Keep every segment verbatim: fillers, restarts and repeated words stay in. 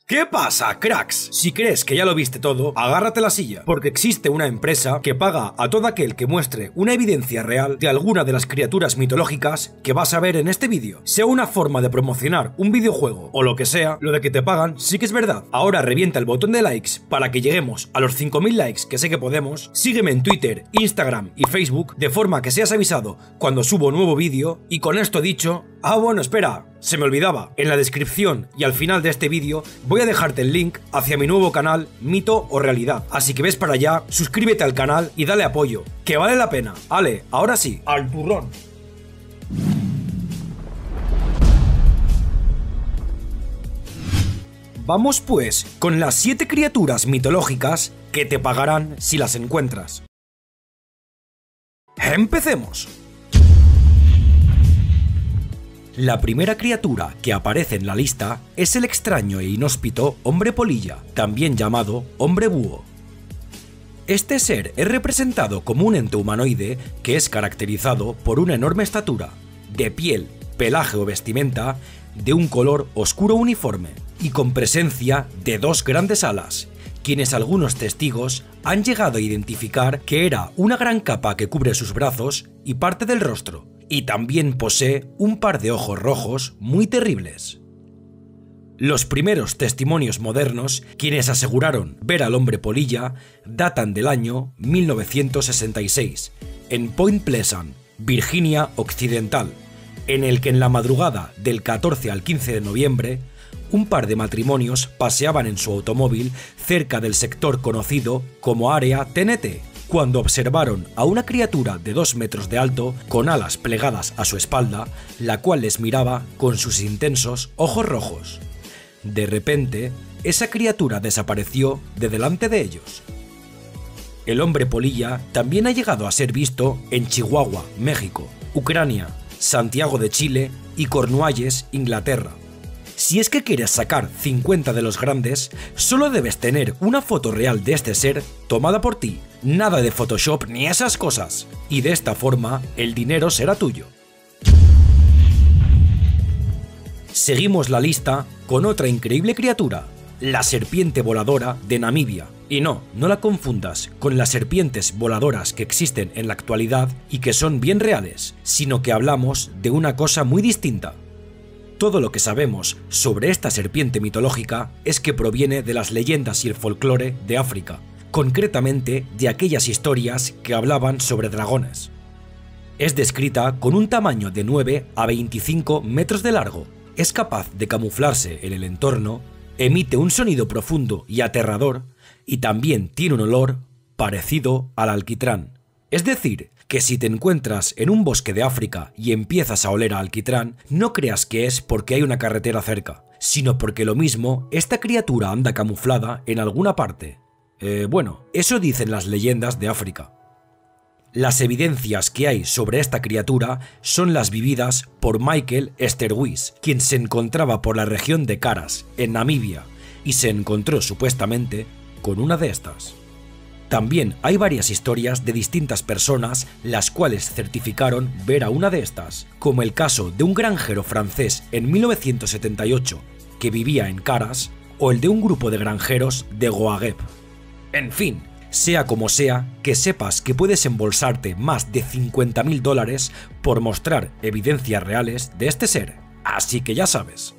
¿Qué pasa, cracks? Si crees que ya lo viste todo, agárrate la silla, porque existe una empresa que paga a todo aquel que muestre una evidencia real de alguna de las criaturas mitológicas que vas a ver en este vídeo. Sea una forma de promocionar un videojuego o lo que sea, lo de que te pagan sí que es verdad. Ahora revienta el botón de likes para que lleguemos a los cinco mil likes que sé que podemos. Sígueme en Twitter, Instagram y Facebook de forma que seas avisado cuando subo un nuevo vídeo. Y con esto dicho... Ah, bueno, espera, se me olvidaba. En la descripción y al final de este vídeo voy a dejarte el link hacia mi nuevo canal Mito o Realidad. Así que ves para allá, suscríbete al canal y dale apoyo, que vale la pena. Ale, ahora sí, al turrón. Vamos pues con las siete criaturas mitológicas que te pagarán si las encuentras. Empecemos. La primera criatura que aparece en la lista es el extraño e inhóspito hombre polilla, también llamado hombre búho. Este ser es representado como un ente humanoide que es caracterizado por una enorme estatura, de piel, pelaje o vestimenta de un color oscuro uniforme y con presencia de dos grandes alas, quienes algunos testigos han llegado a identificar que era una gran capa que cubre sus brazos y parte del rostro, y también posee un par de ojos rojos muy terribles. Los primeros testimonios modernos, quienes aseguraron ver al hombre polilla, datan del año mil novecientos sesenta y seis, en Point Pleasant, Virginia Occidental, en el que en la madrugada del catorce al quince de noviembre, un par de matrimonios paseaban en su automóvil cerca del sector conocido como Área T N T, cuando observaron a una criatura de dos metros de alto con alas plegadas a su espalda, la cual les miraba con sus intensos ojos rojos. De repente, esa criatura desapareció de delante de ellos. El hombre polilla también ha llegado a ser visto en Chihuahua, México, Ucrania, Santiago de Chile y Cornualles, Inglaterra. Si es que quieres sacar cincuenta de los grandes, solo debes tener una foto real de este ser tomada por ti, nada de Photoshop ni esas cosas, y de esta forma el dinero será tuyo. Seguimos la lista con otra increíble criatura, la serpiente voladora de Namibia. Y no, no la confundas con las serpientes voladoras que existen en la actualidad y que son bien reales, sino que hablamos de una cosa muy distinta. Todo lo que sabemos sobre esta serpiente mitológica es que proviene de las leyendas y el folclore de África, concretamente de aquellas historias que hablaban sobre dragones. Es descrita con un tamaño de nueve a veinticinco metros de largo, es capaz de camuflarse en el entorno, emite un sonido profundo y aterrador y también tiene un olor parecido al alquitrán. Es decir, que si te encuentras en un bosque de África y empiezas a oler a alquitrán, no creas que es porque hay una carretera cerca, sino porque lo mismo esta criatura anda camuflada en alguna parte. Eh, bueno, eso dicen las leyendas de África. Las evidencias que hay sobre esta criatura son las vividas por Michael Esterhuis, quien se encontraba por la región de Karas, en Namibia, y se encontró supuestamente con una de estas. También hay varias historias de distintas personas las cuales certificaron ver a una de estas, como el caso de un granjero francés en mil novecientos setenta y ocho que vivía en Karas, o el de un grupo de granjeros de Goagep. En fin, sea como sea, que sepas que puedes embolsarte más de cincuenta mil dólares por mostrar evidencias reales de este ser, así que ya sabes.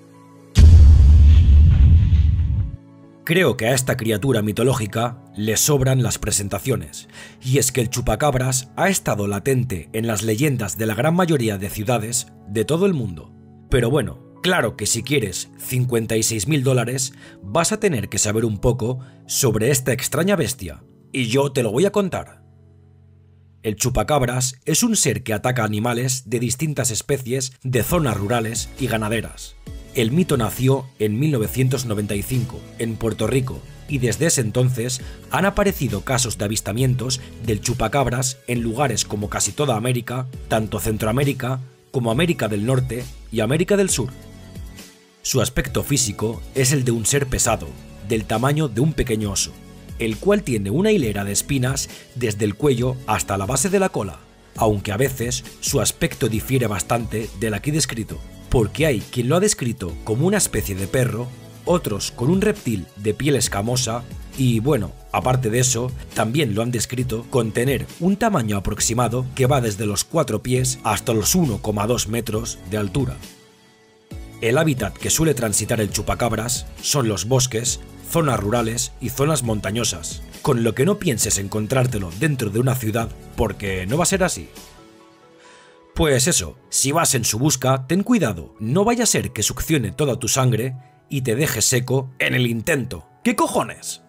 Creo que a esta criatura mitológica le sobran las presentaciones, y es que el chupacabras ha estado latente en las leyendas de la gran mayoría de ciudades de todo el mundo. Pero bueno, claro que si quieres cincuenta y seis mil dólares vas a tener que saber un poco sobre esta extraña bestia, y yo te lo voy a contar. El chupacabras es un ser que ataca animales de distintas especies de zonas rurales y ganaderas. El mito nació en mil novecientos noventa y cinco, en Puerto Rico, y desde ese entonces han aparecido casos de avistamientos del chupacabras en lugares como casi toda América, tanto Centroamérica como América del Norte y América del Sur. Su aspecto físico es el de un ser pesado, del tamaño de un pequeño oso, el cual tiene una hilera de espinas desde el cuello hasta la base de la cola, aunque a veces su aspecto difiere bastante del aquí descrito, porque hay quien lo ha descrito como una especie de perro otros con un reptil de piel escamosa y, bueno, aparte de eso, también lo han descrito con tener un tamaño aproximado que va desde los cuatro pies hasta los uno coma dos metros de altura. El hábitat que suele transitar el chupacabras son los bosques, zonas rurales y zonas montañosas, con lo que no pienses encontrártelo dentro de una ciudad porque no va a ser así. Pues eso, si vas en su busca, ten cuidado, no vaya a ser que succione toda tu sangre y te deje seco en el intento. ¿Qué cojones?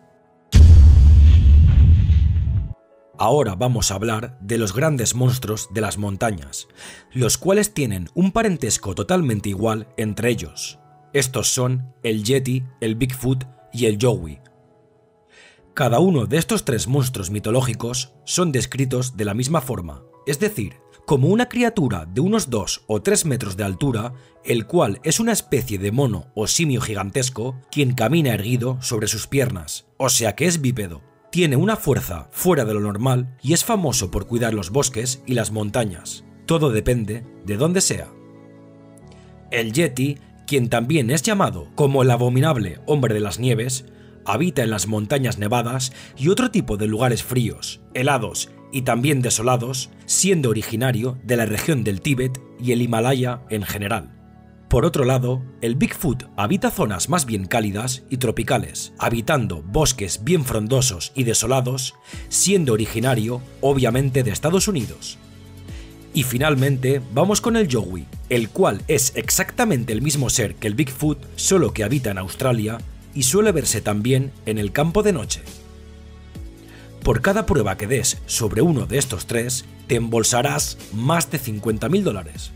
Ahora vamos a hablar de los grandes monstruos de las montañas, los cuales tienen un parentesco totalmente igual entre ellos. Estos son el Yeti, el Bigfoot y el Yowie. Cada uno de estos tres monstruos mitológicos son descritos de la misma forma, es decir, como una criatura de unos dos o tres metros de altura, el cual es una especie de mono o simio gigantesco quien camina erguido sobre sus piernas, o sea que es bípedo. Tiene una fuerza fuera de lo normal y es famoso por cuidar los bosques y las montañas. Todo depende de dónde sea. El Yeti, quien también es llamado como el abominable hombre de las nieves, habita en las montañas nevadas y otro tipo de lugares fríos, helados y también desolados, siendo originario de la región del Tíbet y el Himalaya en general. Por otro lado, el Bigfoot habita zonas más bien cálidas y tropicales, habitando bosques bien frondosos y desolados, siendo originario, obviamente, de Estados Unidos. Y finalmente, vamos con el Yowie, el cual es exactamente el mismo ser que el Bigfoot, solo que habita en Australia y suele verse también en el campo de noche. Por cada prueba que des sobre uno de estos tres, te embolsarás más de cincuenta mil dólares.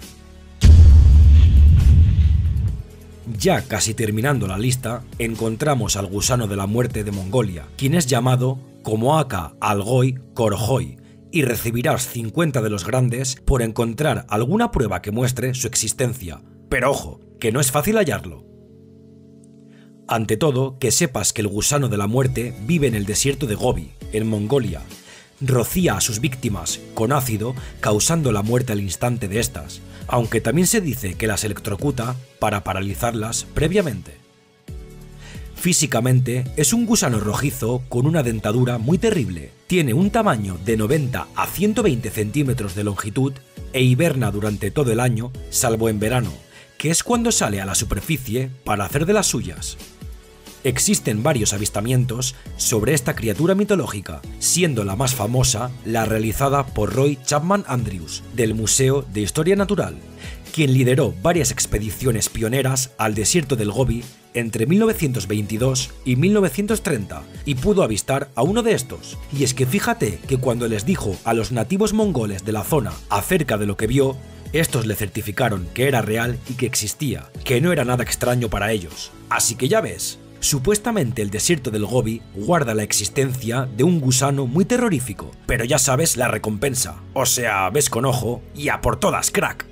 Ya casi terminando la lista, encontramos al gusano de la muerte de Mongolia, quien es llamado como Aka Algoi Korhoi, y recibirás cincuenta de los grandes por encontrar alguna prueba que muestre su existencia, pero ojo, que no es fácil hallarlo. Ante todo, que sepas que el gusano de la muerte vive en el desierto de Gobi, en Mongolia. Rocía a sus víctimas con ácido, causando la muerte al instante de estas, aunque también se dice que las electrocuta para paralizarlas previamente. Físicamente es un gusano rojizo con una dentadura muy terrible, tiene un tamaño de noventa a ciento veinte centímetros de longitud e hiberna durante todo el año, salvo en verano, que es cuando sale a la superficie para hacer de las suyas. Existen varios avistamientos sobre esta criatura mitológica, siendo la más famosa la realizada por Roy Chapman Andrews, del Museo de Historia Natural, quien lideró varias expediciones pioneras al desierto del Gobi entre mil novecientos veintidós y mil novecientos treinta, y pudo avistar a uno de estos. Y es que fíjate que cuando les dijo a los nativos mongoles de la zona acerca de lo que vio, estos le certificaron que era real y que existía, que no era nada extraño para ellos. Así que ya ves. Supuestamente el desierto del Gobi guarda la existencia de un gusano muy terrorífico, pero ya sabes la recompensa, o sea, ves con ojo y a por todas, crack.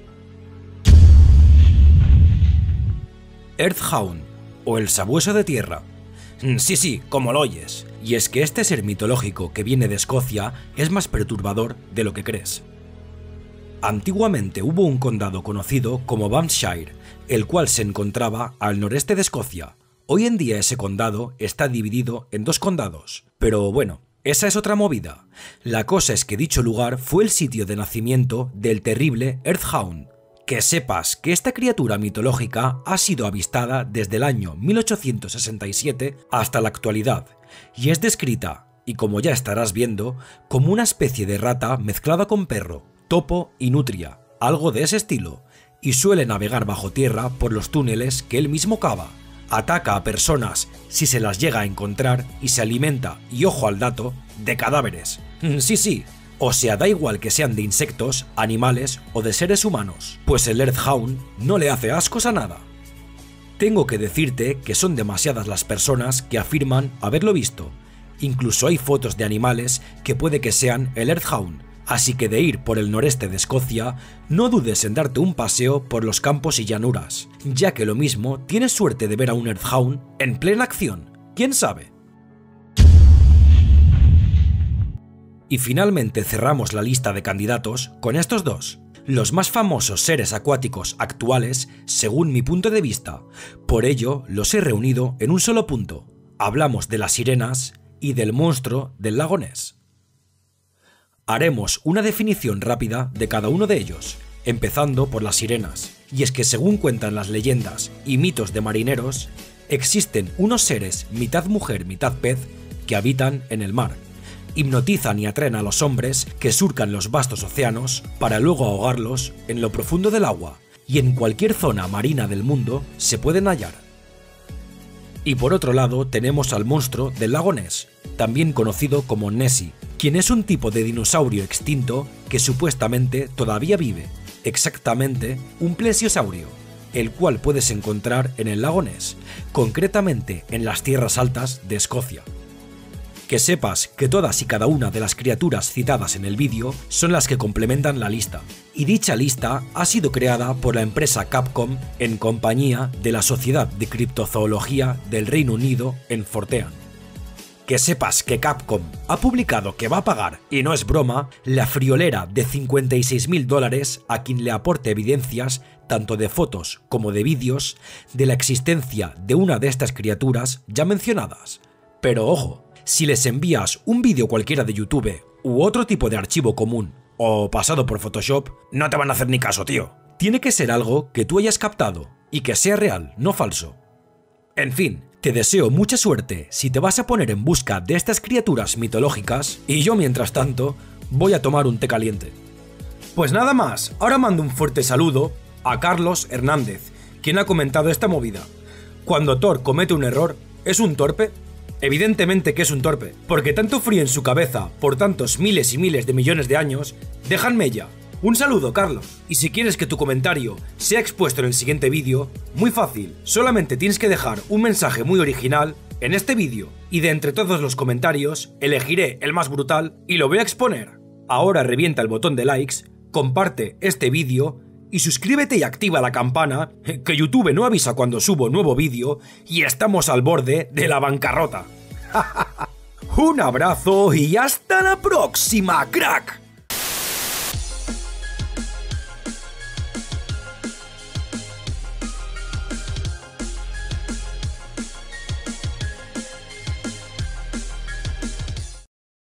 Earthhound, o el sabueso de tierra. Sí, sí, como lo oyes, y es que este ser mitológico que viene de Escocia es más perturbador de lo que crees. Antiguamente hubo un condado conocido como Banffshire, el cual se encontraba al noreste de Escocia. Hoy en día ese condado está dividido en dos condados, pero bueno, esa es otra movida. La cosa es que dicho lugar fue el sitio de nacimiento del terrible Earthhound. Que sepas que esta criatura mitológica ha sido avistada desde el año mil ochocientos sesenta y siete hasta la actualidad, y es descrita, y como ya estarás viendo, como una especie de rata mezclada con perro, topo y nutria, algo de ese estilo, y suele navegar bajo tierra por los túneles que él mismo cava. Ataca a personas si se las llega a encontrar y se alimenta, y ojo al dato, de cadáveres. Sí, sí, o sea, da igual que sean de insectos, animales o de seres humanos, pues el Earthhound no le hace ascos a nada. Tengo que decirte que son demasiadas las personas que afirman haberlo visto, incluso hay fotos de animales que puede que sean el Earthhound. Así que de ir por el noreste de Escocia, no dudes en darte un paseo por los campos y llanuras, ya que lo mismo tienes suerte de ver a un Earthhound en plena acción, ¿quién sabe? Y finalmente cerramos la lista de candidatos con estos dos, los más famosos seres acuáticos actuales según mi punto de vista. Por ello, los he reunido en un solo punto. Hablamos de las sirenas y del monstruo del lago Ness. Haremos una definición rápida de cada uno de ellos, empezando por las sirenas. Y es que según cuentan las leyendas y mitos de marineros, existen unos seres mitad mujer, mitad pez que habitan en el mar. Hipnotizan y atraen a los hombres que surcan los vastos océanos para luego ahogarlos en lo profundo del agua, y en cualquier zona marina del mundo se pueden hallar. Y por otro lado tenemos al monstruo del lago Ness, también conocido como Nessie, quien es un tipo de dinosaurio extinto que supuestamente todavía vive, exactamente un plesiosaurio, el cual puedes encontrar en el lago Ness, concretamente en las tierras altas de Escocia. Que sepas que todas y cada una de las criaturas citadas en el vídeo son las que complementan la lista, y dicha lista ha sido creada por la empresa Capcom en compañía de la Sociedad de Criptozoología del Reino Unido en Fortean. Que sepas que Capcom ha publicado que va a pagar, y no es broma, la friolera de cincuenta y seis mil dólares a quien le aporte evidencias, tanto de fotos como de vídeos, de la existencia de una de estas criaturas ya mencionadas. Pero ojo, si les envías un vídeo cualquiera de YouTube u otro tipo de archivo común o pasado por Photoshop, no te van a hacer ni caso, tío. Tiene que ser algo que tú hayas captado y que sea real, no falso. En fin, te deseo mucha suerte si te vas a poner en busca de estas criaturas mitológicas, y yo mientras tanto voy a tomar un té caliente. Pues nada más, ahora mando un fuerte saludo a Carlos Hernández, quien ha comentado esta movida. Cuando Thor comete un error, ¿es un torpe? Evidentemente que es un torpe, porque tanto frío en su cabeza por tantos miles y miles de millones de años, dejan mella. Un saludo, Carlos. Y si quieres que tu comentario sea expuesto en el siguiente vídeo, muy fácil, solamente tienes que dejar un mensaje muy original en este vídeo, y de entre todos los comentarios elegiré el más brutal y lo voy a exponer. Ahora revienta el botón de likes, comparte este vídeo y suscríbete y activa la campana, que YouTube no avisa cuando subo nuevo vídeo y estamos al borde de la bancarrota. Un abrazo y hasta la próxima, crack.